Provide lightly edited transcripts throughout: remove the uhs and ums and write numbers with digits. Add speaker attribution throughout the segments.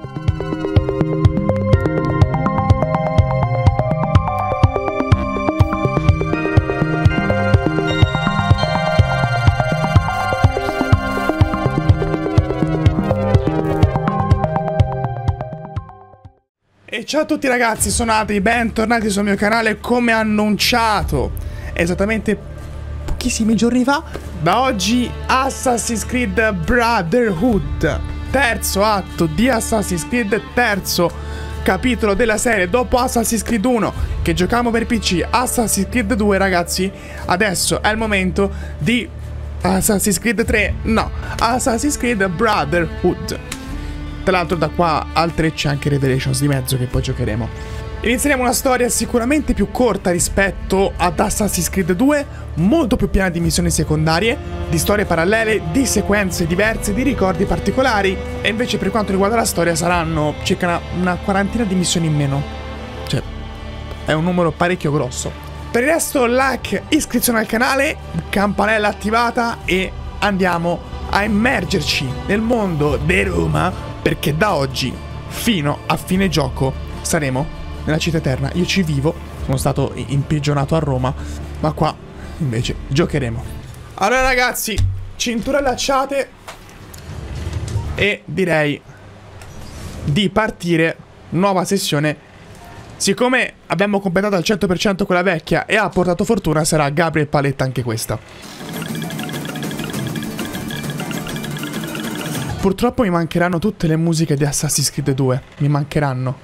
Speaker 1: E ciao a tutti ragazzi, sono Adri, bentornati sul mio canale. Come annunciato esattamente pochissimi giorni fa, da oggi Assassin's Creed Brotherhood, terzo atto di Assassin's Creed, terzo capitolo della serie. Dopo Assassin's Creed 1 che giocavamo per PC, Assassin's Creed 2 ragazzi, adesso è il momento di Assassin's Creed 3, no, Assassin's Creed Brotherhood. Tra l'altro da qua al 3 c'è anche Revelations di mezzo che poi giocheremo. Inizieremo una storia sicuramente più corta rispetto ad Assassin's Creed 2, molto più piena di missioni secondarie, di storie parallele, di sequenze diverse, di ricordi particolari. E invece per quanto riguarda la storia saranno circa una quarantina di missioni in meno. Cioè, è un numero parecchio grosso. Per il resto like, iscrizione al canale, campanella attivata e andiamo a immergerci nel mondo di Roma. Perché da oggi fino a fine gioco saremo nella città eterna. Io ci vivo, sono stato imprigionato a Roma, ma qua invece giocheremo. Allora ragazzi, cinture allacciate e direi di partire. Nuova sessione. Siccome abbiamo completato al 100% quella vecchia e ha portato fortuna, sarà Gabriel Paletta anche questa. Purtroppo mi mancheranno tutte le musiche di Assassin's Creed 2. Mi mancheranno.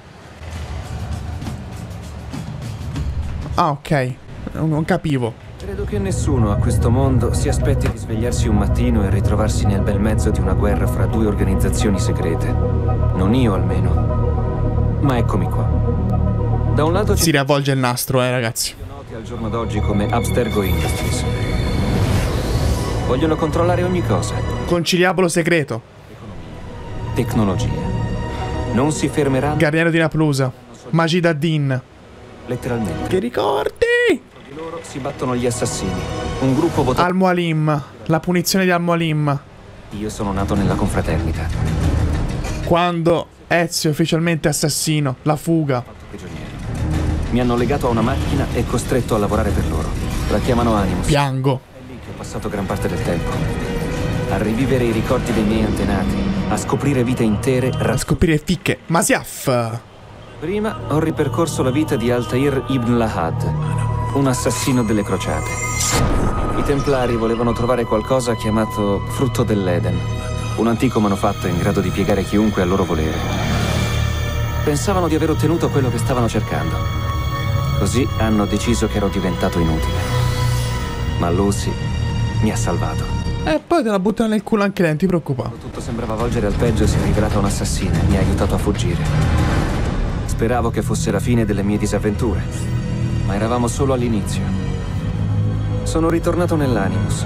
Speaker 1: Ah, ok. Non capivo.
Speaker 2: Credo che nessuno a questo mondo si aspetti di svegliarsi un mattino e ritrovarsi nel bel mezzo di una guerra fra due organizzazioni segrete. Non io, almeno. Ma eccomi qua. Da un lato
Speaker 1: si riavvolge il nastro, ragazzi.
Speaker 2: Noti al giorno d'oggi come Abstergo Industries. Vogliono controllare ogni cosa.
Speaker 1: Conciliabolo segreto.
Speaker 2: Tecnologia. Non si fermeranno.
Speaker 1: Guardiano di Naplusa. Majid ad-Din.
Speaker 2: Letteralmente.
Speaker 1: Che ricordi?
Speaker 2: Di loro si battono gli assassini. Un gruppo votato.
Speaker 1: Al-Mualim. La punizione di Al-Mualim.
Speaker 2: Io sono nato nella confraternita.
Speaker 1: Quando Ezio è ufficialmente assassino. La fuga.
Speaker 2: Mi hanno legato a una macchina e costretto a lavorare per loro. La chiamano Animus.
Speaker 1: Piango.
Speaker 2: È lì che ho passato gran parte del tempo. A rivivere i ricordi dei miei antenati. A scoprire vite intere.
Speaker 1: A scoprire ficche. Masiaf.
Speaker 2: Prima ho ripercorso la vita di Altair ibn Lahad, un assassino delle crociate. I Templari volevano trovare qualcosa chiamato frutto dell'Eden, un antico manufatto in grado di piegare chiunque al loro volere. Pensavano di aver ottenuto quello che stavano cercando. Così hanno deciso che ero diventato inutile. Ma Lucy mi ha salvato.
Speaker 1: E poi te la buttano nel culo anche lei, non ti preoccupare.
Speaker 2: Tutto sembrava volgere al peggio e si è rivelata un'assassina e mi ha aiutato a fuggire. Speravo che fosse la fine delle mie disavventure, ma eravamo solo all'inizio. Sono ritornato nell'Animus.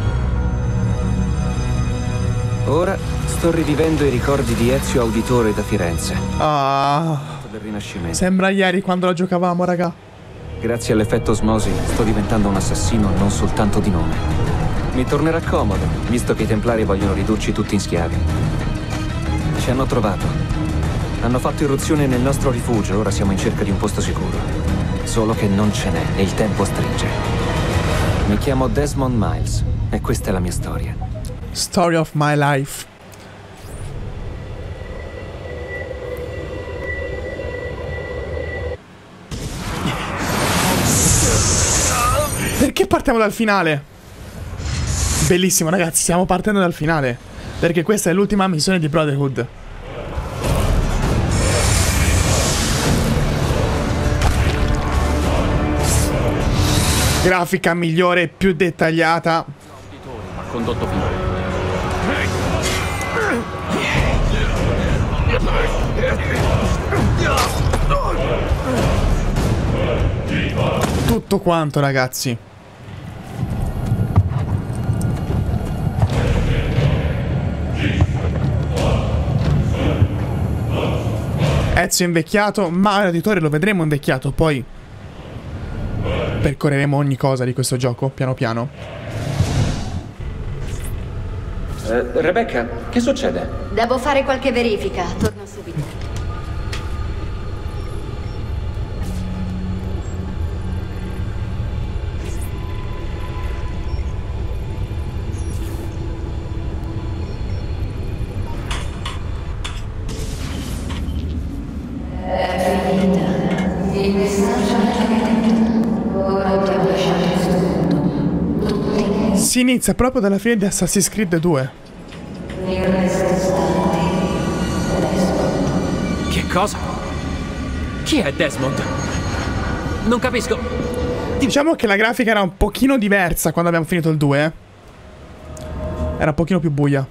Speaker 2: Ora sto rivivendo i ricordi di Ezio Auditore da Firenze.
Speaker 1: Ah,
Speaker 2: Del Rinascimento.
Speaker 1: sembra ieri quando la giocavamo, raga.
Speaker 2: Grazie all'effetto osmosi sto diventando un assassino non soltanto di nome. Mi tornerà comodo, visto che i Templari vogliono ridurci tutti in schiavi. Ci hanno trovato. Hanno fatto irruzione nel nostro rifugio, ora siamo in cerca di un posto sicuro. Solo che non ce n'è e il tempo stringe. Mi chiamo Desmond Miles e questa è la mia storia.
Speaker 1: Story of my life. Perché partiamo dal finale? Bellissimo ragazzi, stiamo partendo dal finale. Perché questa è l'ultima missione di Brotherhood. Grafica migliore, più dettagliata.
Speaker 3: Ha condotto finora.
Speaker 1: Tutto quanto ragazzi. Ezio è invecchiato, ma l'editore lo vedremo invecchiato, poi percorreremo ogni cosa di questo gioco, piano piano.
Speaker 2: Rebecca, che succede?
Speaker 4: Devo fare qualche verifica, torno subito.
Speaker 1: Si inizia proprio dalla fine di Assassin's Creed 2.
Speaker 3: Che cosa? Chi è Desmond? Non capisco.
Speaker 1: Diciamo che la grafica era un pochino diversa quando abbiamo finito il 2. Era un pochino più buia.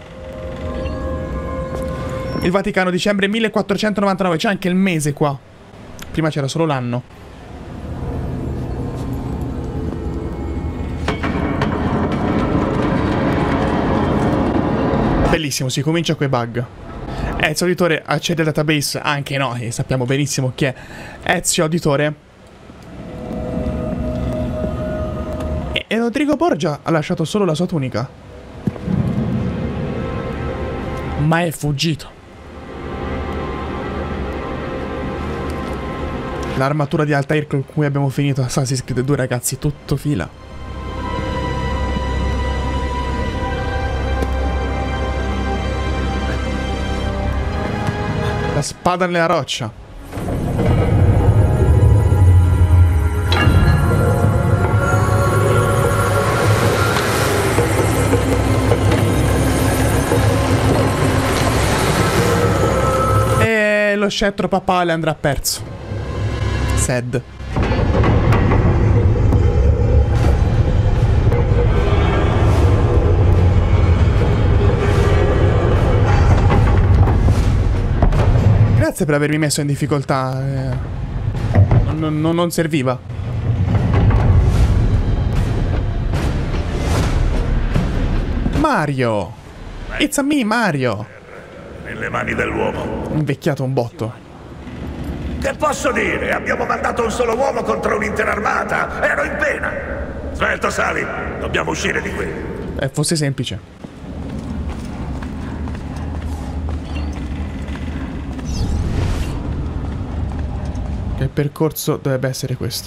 Speaker 1: Il Vaticano, dicembre 1499. C'è anche il mese qua. Prima c'era solo l'anno. Bellissimo, si comincia coi bug. Ezio Auditore accede al database. Anche noi sappiamo benissimo chi è Ezio Auditore. E Rodrigo Borgia ha lasciato solo la sua tunica. Ma è fuggito. L'armatura di Altair con cui abbiamo finito Assassin's Creed 2, ragazzi, tutto fila. La spada nella roccia. E lo scettro papale andrà perso. Sad. Grazie per avermi messo in difficoltà. Non serviva. Mario. It's a me, Mario.
Speaker 4: Nelle mani dell'uomo.
Speaker 1: Invecchiato un botto.
Speaker 4: Che posso dire? Abbiamo mandato un solo uomo contro un'intera armata. Ero in pena. Svelto, sali. Dobbiamo uscire di qui.
Speaker 1: Fosse semplice. Il percorso dovrebbe essere questo.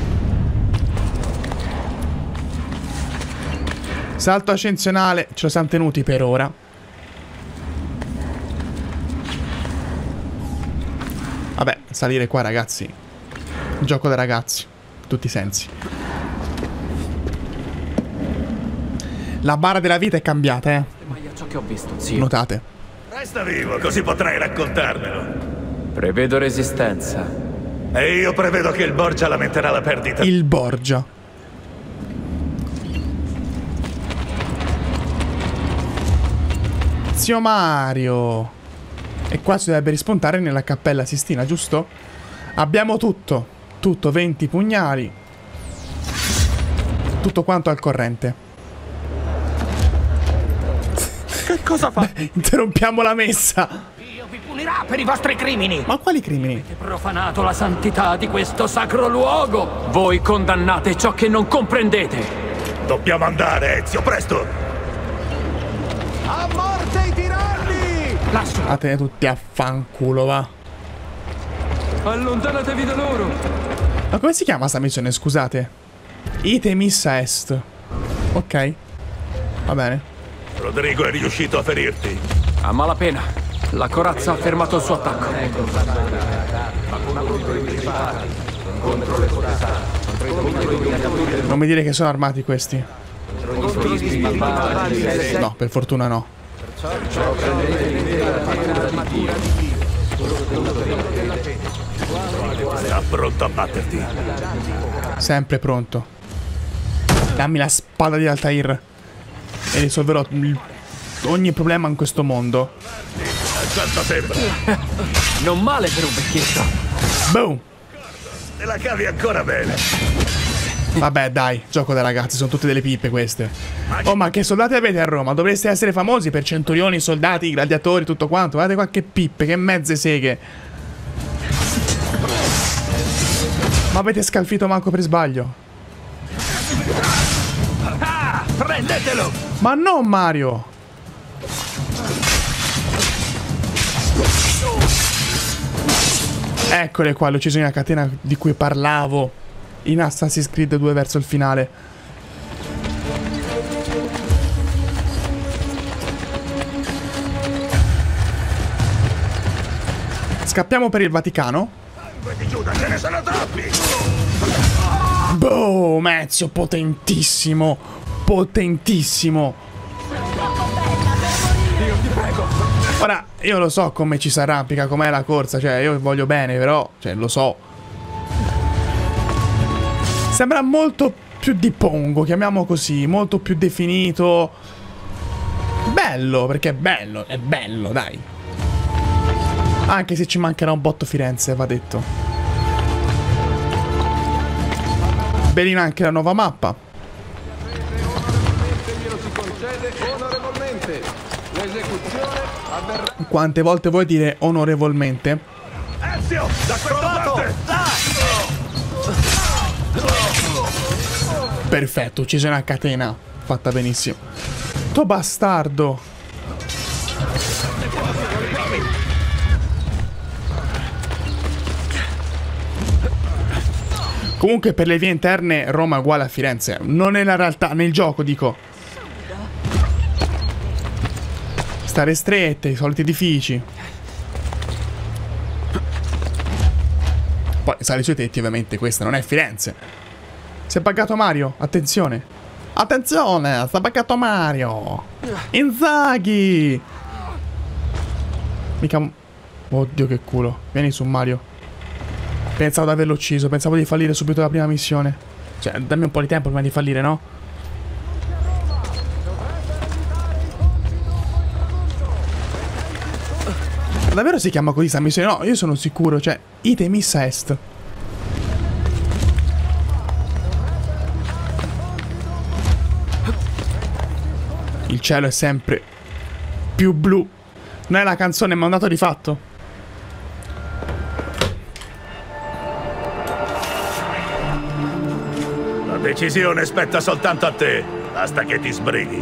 Speaker 1: Salto ascensionale. Ce lo siamo tenuti per ora. Vabbè, salire qua, ragazzi. Gioco da ragazzi. Tutti i sensi. La barra della vita è cambiata, eh.
Speaker 3: Ma io ciò che ho visto, zio.
Speaker 1: Notate.
Speaker 4: Resta vivo, così potrai raccontarmelo.
Speaker 3: Prevedo resistenza.
Speaker 4: E io prevedo che il Borgia lamenterà la perdita.
Speaker 1: Il Borgia. Zio Mario. E qua si dovrebbe rispuntare nella Cappella Sistina, giusto? Abbiamo tutto. Tutto, 20 pugnali. Tutto quanto al corrente.
Speaker 4: Che cosa fa?
Speaker 1: Beh, interrompiamo la messa.
Speaker 3: Dio vi punirà per i vostri crimini.
Speaker 1: Ma quali crimini?
Speaker 3: Avete profanato la santità di questo sacro luogo. Voi condannate ciò che non comprendete.
Speaker 4: Dobbiamo andare, Ezio, presto.
Speaker 5: A morte i tiranni!
Speaker 3: Lassù.
Speaker 1: Andate tutti a fanculo, va.
Speaker 3: Allontanatevi da loro.
Speaker 1: Ma come si chiama sta missione, scusate? Itemissa Est. Ok. Va bene.
Speaker 4: Rodrigo è riuscito a ferirti.
Speaker 3: A malapena. La corazza ha fermato il suo attacco.
Speaker 1: Non mi dire che sono armati questi. No, per fortuna no.
Speaker 4: Sta pronto a batterti.
Speaker 1: Sempre pronto. Dammi la spada di Altair e risolverò ogni problema in questo mondo.
Speaker 4: Quanto sembra?
Speaker 3: Non male per un vecchietto.
Speaker 1: Boom.
Speaker 4: Te la cavi ancora bene.
Speaker 1: Vabbè, dai, gioco da ragazzi, sono tutte delle pippe queste. Oh, ma che soldati avete a Roma? Dovreste essere famosi per centurioni, soldati, gladiatori, tutto quanto. Guardate qua che pippe, che mezze seghe. Ma avete scalfito manco per sbaglio.
Speaker 4: Ah, prendetelo!
Speaker 1: Ma non Mario! Eccole qua le uccisioni a catena di cui parlavo in Assassin's Creed 2 verso il finale. Scappiamo per il Vaticano.
Speaker 4: Di Giuda, ce ne sono troppi!
Speaker 1: Boom, Ezio potentissimo. potentissimo. Ora, io lo so come ci si arrampica, com'è la corsa, cioè io voglio bene, però, cioè lo so. Sembra molto più di Pongo, chiamiamo così, molto più definito. Bello, perché è bello, dai. Anche se ci mancherà un botto Firenze, va detto. Bellina anche la nuova mappa. Quante volte vuoi dire onorevolmente?
Speaker 4: Ezio, da questa parte!
Speaker 1: Perfetto, uccisione a catena. Fatta benissimo. Tu bastardo. Comunque per le vie interne Roma è uguale a Firenze. Non nella realtà, nel gioco dico. Stare strette, i soliti edifici. Poi sale sui tetti ovviamente, questa non è Firenze. Si è buggato Mario, attenzione. Attenzione, si è buggato Mario. Inzaghi. Mica... Oddio che culo. Vieni su Mario. Pensavo di averlo ucciso, pensavo di fallire subito la prima missione. Cioè, dammi un po' di tempo prima di fallire, no? Davvero si chiama così sta missione? No, io sono sicuro, cioè, ite missa est. Il cielo è sempre più blu. Non è la canzone, ma è un dato di fatto.
Speaker 4: La decisione spetta soltanto a te. Basta che ti sbrighi.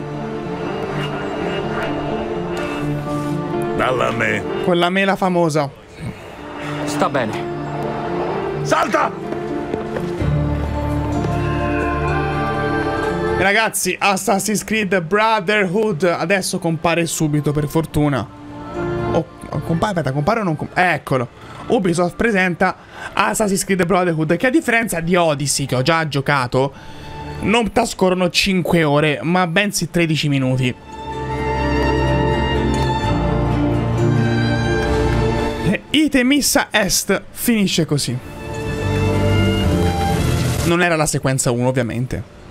Speaker 4: Dalla a me.
Speaker 1: Quella mela famosa.
Speaker 3: Sta bene.
Speaker 4: Salta!
Speaker 1: Ragazzi, Assassin's Creed Brotherhood adesso compare subito, per fortuna. Oh, compare, aspetta, compare o non compare? Eccolo. Ubisoft presenta Assassin's Creed Brotherhood, che a differenza di Odyssey, che ho già giocato, non trascorrono 5 ore, ma bensì 13 minuti. Ite missa est finisce così. Non era la sequenza 1, ovviamente.